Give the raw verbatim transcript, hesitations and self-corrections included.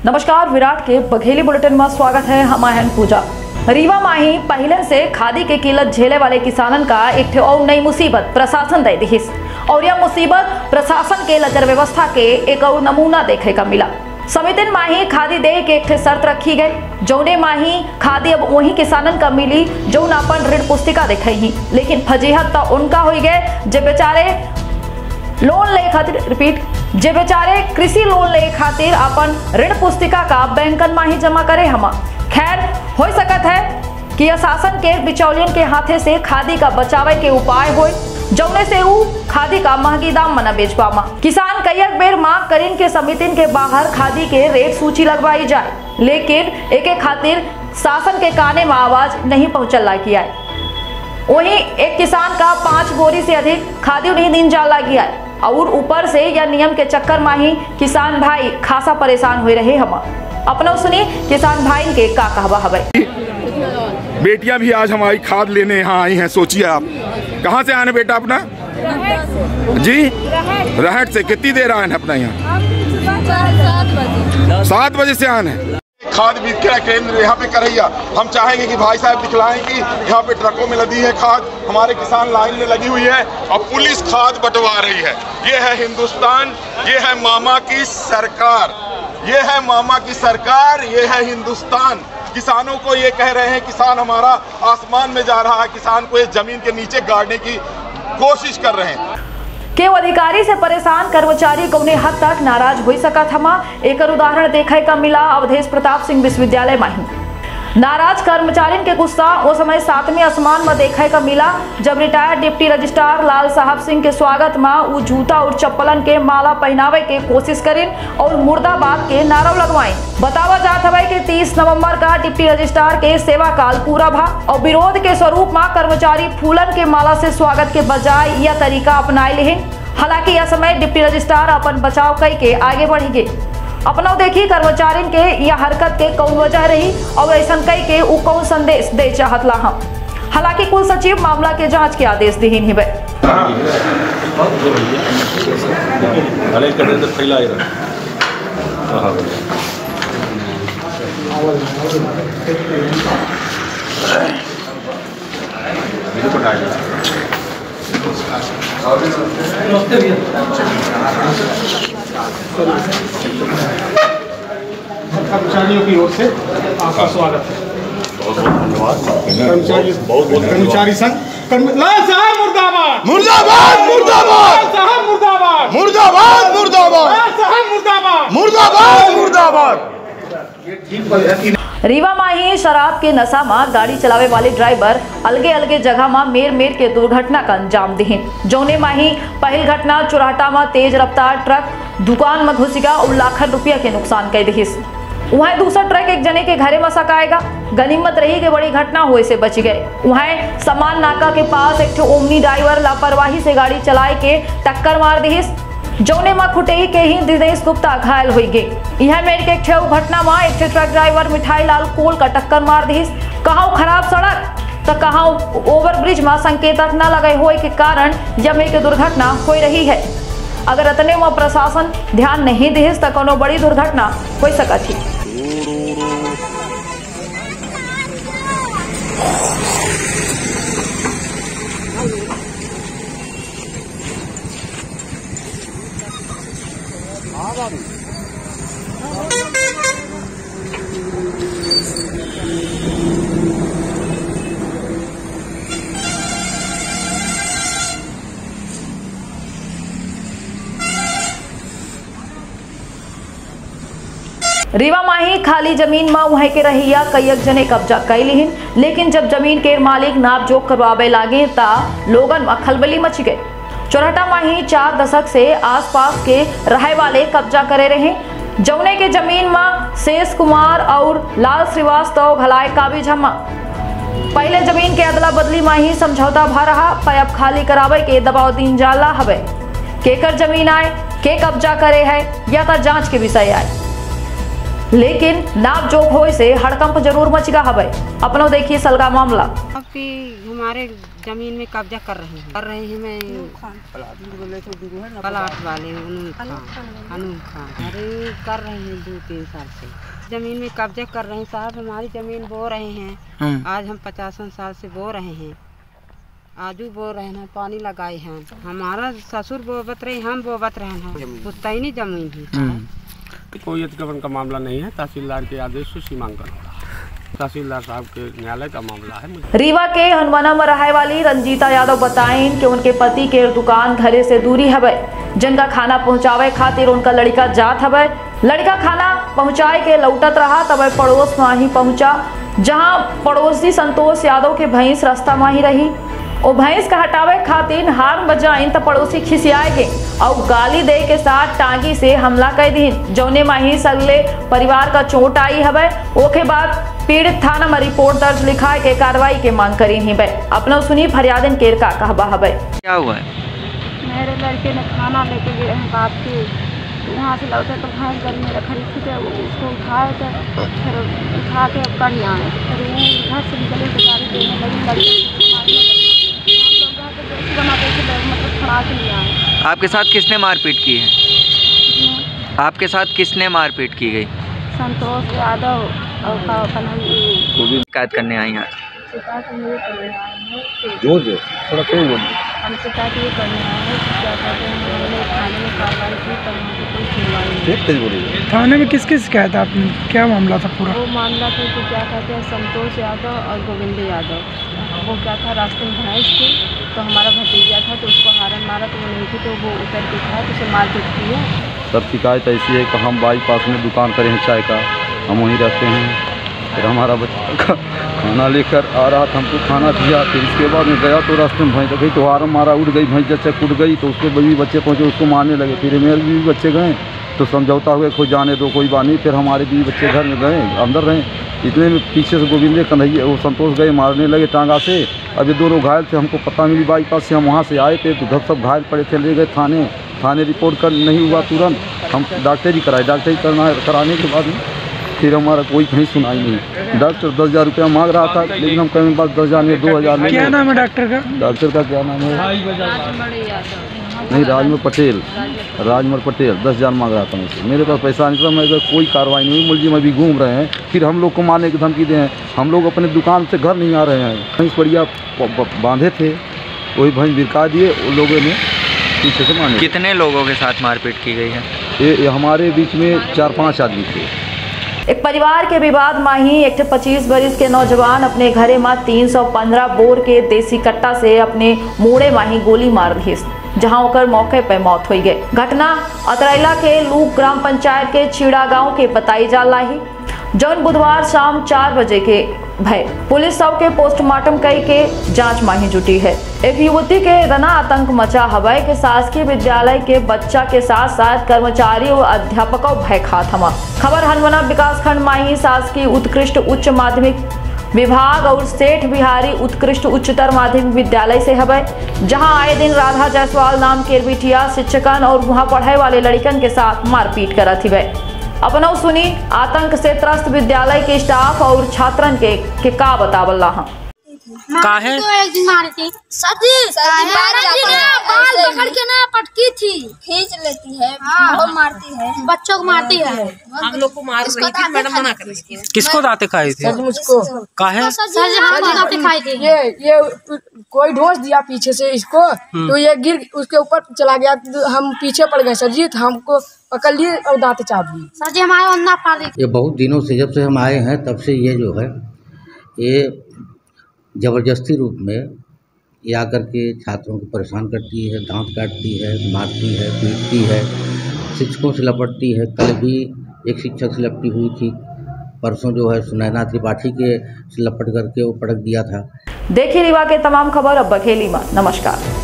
नमस्कार, विराट के बघेली बुलेटिन में स्वागत है। हम हैं पूजा। रीवा माही पहले से खादी के किल्लत झेले वाले किसानन का एक और नई मुसीबत प्रशासन दे दी और यह मुसीबत प्रशासन के लचर व्यवस्था के एक और नमूना देखे का मिला। समितिन माही खादी दे के एक शर्त रखी गई, जौने माही खादी अब वही किसानन का मिली जो अपन ऋण पुस्तिका देखे ही, लेकिन फजीहत तो उनका हो गए जो बेचारे लोन ले खातिर रिपीट जे बेचारे कृषि लोन ले खातिर अपन ऋण पुस्तिका का बैंकन में ही जमा करे। हम खैर हो सकत है कि शासन के बिचौलियन के हाथे से खादी का बचावे के उपाय हो, जौने से वो खादी का महंगी दाम मना बेच पामा। किसान कई बेर मांग करीन के समितिन के बाहर खादी के रेट सूची लगवाई जाए, लेकिन एक एक खातिर शासन के काने में आवाज नहीं पहुंचल लागी है। वहीं एक किसान का पांच बोरी से अधिक खादी नहीं दिन जा लगी है और ऊपर से यह नियम के चक्कर में ही किसान भाई खासा परेशान हो रहे। हम अपना सुनी किसान भाई के का कहवा हवे। बेटियां भी आज हमारी खाद लेने यहाँ आई हैं। सोचिए आप कहाँ से आने बेटा अपना जी रहट से कितनी देर आए हैं अपना यहाँ? सात बजे से आने खाद विक्रय केंद्र यहाँ पे करैया। हम चाहेंगे कि भाई साहब दिखलाएं कि यहाँ पे ट्रकों में लदी है खाद, हमारे किसान लाइन में लगी हुई है और पुलिस खाद बंटवा रही है। ये है हिंदुस्तान, ये है मामा की सरकार, ये है मामा की सरकार, ये है हिंदुस्तान। किसानों को ये कह रहे हैं किसान हमारा आसमान में जा रहा है, किसान को ये जमीन के नीचे गाड़ने की कोशिश कर रहे हैं। के अधिकारी से परेशान कर्मचारी कौने हद तक नाराज हो सका था। एक उदाहरण देखे का मिला अवधेश प्रताप सिंह विश्वविद्यालय में। नाराज कर्मचारियों के गुस्सा उस समय सातवें आसमान में देखे का मिला जब रिटायर्ड डिप्टी रजिस्ट्रार लाल साहब सिंह के स्वागत में वो जूता और चप्पलन के माला पहनावे के कोशिश करें और मुर्दाबाद के नारा लगवाएं। बतावा जात है कि तीस नवंबर का डिप्टी रजिस्ट्रार के सेवा काल पूरा भा और विरोध के स्वरूप में कर्मचारी फूलन के माला से स्वागत के बजाय यह तरीका अपनाए लें। हालांकि यह समय डिप्टी रजिस्ट्रार अपन बचाव कई के आगे बढ़ गए। अपना देखी कर्मचारी के यह हरकत के कौन वजह रही और ऐसा कई के उ कौन संदेश दे चाहत ला। हम हालांकि कुल सचिव मामला के जांच के आदेश दीन ही कर्मचारियों की ओर से आपका स्वागत है। बहुत बहुत धन्यवाद। कर्मचारी बहुत बहुत कर्मचारी संघ लाल साहब मुर्दाबाद मुर्दाबाद मुर्दाबाद साहब मुर्दाबाद मुर्दाबाद मुर्दाबाद साहब मुर्दाबाद मुर्दाबाद मुर्दाबाद। रीवा में ही शराब के नशा में गाड़ी चलावे वाले ड्राइवर अलगे अलगे जगह में मेर मेर के दुर्घटना का अंजाम दिहिन। जौने में ही पहल घटना चुराटा में तेज रफ्तार ट्रक दुकान में घुस गया और लाखन रुपया के नुकसान कर दिहिस। वहाँ दूसरा ट्रक एक जने के घरे में सकाएगा। गनीमत रही कि बड़ी घटना हुए से बच गए। वहाँ समान नाका के पास एक ओमनी ड्राइवर लापरवाही से गाड़ी चलाए के टक्कर मार दिहिस, जौने में खुटेई के ही दिनेश गुप्ता घायल हो गए। यह मेर के एक घटना में एक ट्रक ड्राइवर मिठाई लाल कोल का टक्कर मार दिहिस। कहाँ खराब सड़क तो कहाँ ओवरब्रिज में संकेतक न लगे हुए के कारण यह मेर के दुर्घटना हो रही है। अगर अतने में प्रशासन ध्यान नहीं दिहिस तो कोनो बड़ी दुर्घटना हो सकती। रीवा माही खाली जमीन में वह के रहिया कई जने कब्जा कर लीन, लेकिन जब जमीन के मालिक नाप जोक करवावे लागे ता लोगन में खलबली मच गए। चौराटा माही चार दशक से आसपास के रहे वाले कब्जा करे रहे, जौने के जमीन में शेष कुमार और लाल श्रीवास्तव घलाए काबिज हम। पहले जमीन के अदला बदली में ही समझौता भा रहा, पर अब खाली करावे के दबाव दिन जाला हवे। केकर जमीन आए के कब्जा करे है या तो जांच के विषय आए, लेकिन नाप जोक होए से हड़कंप जरूर मच गया हवे। अपनो देखिए सलगा मामला कि हमारे जमीन में कब्जा कर रहे हैं कर रहे हैं मैं प्लाट वाले अनूप खान अनूप खान अरे कर रहे हैं दो तीन साल से जमीन में कब्जा कर रहे हैं साहब। हमारी जमीन बो रहे हैं, आज हम पचासन साल से बो रहे हैं, आजू बो रहे हैं, पानी लगाए हैं। हमारा ससुर बोबत रहे, हम बोबत रहे हैं, पुश्तैनी जमीन ही। कोई अतिक्रमण का मामला नहीं है, तहसीलदार के आदेश से सीमांकन तहसीलदार साहब के न्यायालय का मामला है। रीवा के हनुमाना में रहे वाली रंजीता यादव बताएं कि उनके पति के दुकान घरे से दूरी हवे, जिनका खाना पहुंचावे खातिर उनका लड़का जात हवे। लड़का खाना पहुंचाए के लौटत रहा तब पड़ोस में ही पहुंचा, जहां पड़ोसी संतोष यादव के भैंस रास्ता में ही रही। ओ भैंस का हटावे खातिर हार बजाइन तो पड़ोसी खिसियाएगे और गाली दे के साथ टांगी से हमला कर दी, जौने माही सगले परिवार का चोट आई हवे। ओके बाद पीड़ित थाना में रिपोर्ट दर्ज लिखाए के कार्रवाई के मांग करी ही बे। अपना सुनी फरियादन केर का कहबा हवे। क्या हुआ है? मेरे लड़के ने खाना लेके गए हैं बाप के, वहाँ से लौटे तो भैंस घर में रखी थी, तो उसको उठाए थे, फिर उठा के कर आए, फिर वो घर से निकले तो गाड़ी देने लगी, लड़के मतलब खड़ा के लिए आए। आपके साथ किसने मारपीट की है? आपके साथ किसने मारपीट की गई? संतोष यादव और शिकायत करने आई हैं। शिकायत ये करने आए हैं, जोर जोर थोड़ा तेज बोल। हम शिकायत ये करने आए हैं कि क्या कहते हैं, मैंने थाने में कार्रवाई की पर वहाँ पे कोई सुनवाई नहीं। थाने में किसकी शिकायत है आपने? क्या मामला था पूरा? वो मामला था कि क्या कहते हैं संतोष यादव और गोविंद यादव, वो क्या था रास्ते में भैंस थी, तो हमारा भतीजा था तो उसको हारन मारा, तो वो नहीं थी तो वो उतर के था तो उसे मारपीट की है। सब शिकायत ऐसी है कि हम बाईपास में दुकान करें हैं चाय का, हम वहीं रहते हैं। फिर हमारा बच्चा खाना लेकर आ रहा था, हमको खाना दिया, फिर इसके बाद में गया तो रास्ते में भैंस गई तो हारन मारा, उड़ गई भैंस, जैसे उड़ गई तो उसके भी बच्चे पहुँचे, उसको मारने लगे। फिर मेरे भी बच्चे गए तो समझौता हुए कोई जाने दो कोई बात नहीं। फिर हमारे भी बच्चे घर में गए, अंदर रहे, इतने में पीछे से गोविंदे कन्हैया वो संतोष गए, मारने लगे टांगा से। अब ये दोनों घायल थे, हमको पता मिली बाईपास से, हम वहाँ से आए थे तो घर सब घायल पड़े थे, ले गए थाने। थाने रिपोर्ट कर नहीं हुआ तुरंत, हम डॉक्टरी कराए, डॉक्टरी करना कराने के बाद फिर हमारा कोई कहीं सुनाई नहीं। डॉक्टर दस हज़ार रुपया मांग रहा था, लेकिन हम कहीं बस दस हज़ार में दो हज़ार में। क्या नाम है डॉक्टर का? डॉक्टर का क्या नाम है? नहीं, राजमल पटेल, राजमल पटेल। दस हज़ार मांग रहा था मुझसे, मेरे पास पैसा नहीं था, मैं कोई कार्रवाई नहीं हुई। मुलजिम अभी घूम रहे हैं, फिर हम लोग को मारने की धमकी दे हैं। हम लोग अपने दुकान से घर नहीं आ रहे हैं, भैंस बढ़िया बांधे थे, वही भैंस बिरका दिए उन लोगों ने पीछे से मारने। कितने लोगों के साथ मारपीट की गई है? ये, ये हमारे बीच में चार पाँच आदमी थे। एक परिवार के विवाद में ही एक पच्चीस बरिस के नौजवान अपने घरे में तीन सौ पंद्रह बोर के देसी कट्टा से अपने मोड़े में ही गोली मार दी, जहां होकर मौके पर मौत हुई गई। घटना अतरैला के लूक ग्राम पंचायत के छीड़ा गांव के बताई जा रही, जौन बुधवार शाम चार बजे के भय। पुलिस सब के पोस्टमार्टम कई के जांच में ही जुटी है। एक युवती के इतना आतंक मचा हवा के शासकीय विद्यालय के बच्चा के साथ साथ कर्मचारी और अध्यापकों भय खात हमा। खबर हनुमाना विकास खंड में ही शासकीय उत्कृष्ट उच्च माध्यमिक विभाग और सेठ बिहारी उत्कृष्ट उच्चतर माध्यमिक विद्यालय से हवे, जहां आए दिन राधा जायसवाल नाम के बिटिया शिक्षकन और वहां पढ़ाई वाले लड़कन के साथ मारपीट करत हिवे। अपना सुनी आतंक से त्रस्त विद्यालय के स्टाफ और छात्रन के, के का बतावल रहा। काहे तो एक दिन मारी थी सजी बाल पकड़ के ना पटकी थी, खींच लेती है, बहुत मारती है, बच्चों को मारती है। हम लोग को मार रही थी, मैडम मना कर रही थी। किसको दाते खाई थी? मुझको काहे? सर हमको दाते खाई थी। ये ये कोई ढोस दिया पीछे से इसको, तो ये गिर उसके ऊपर चला गया, हम पीछे पड़ गए सर जी, तो हमको पकड़ लिए और दांत चाप दिए सर जी, हमारे अन्ना फाड़ दी। ये बहुत दिनों से जब से हम आए हैं तब से ये जो है ये ज़बरदस्ती रूप में ये आकर के छात्रों को परेशान करती है, दांत काटती है, मारती है, पीटती है, शिक्षकों से लपटती है। कल भी एक शिक्षक से लपटी हुई थी, परसों जो है सुनैना त्रिपाठी के से लपट करके वो पटक दिया था। देखिए रीवा के तमाम खबर अब बघेली में। नमस्कार।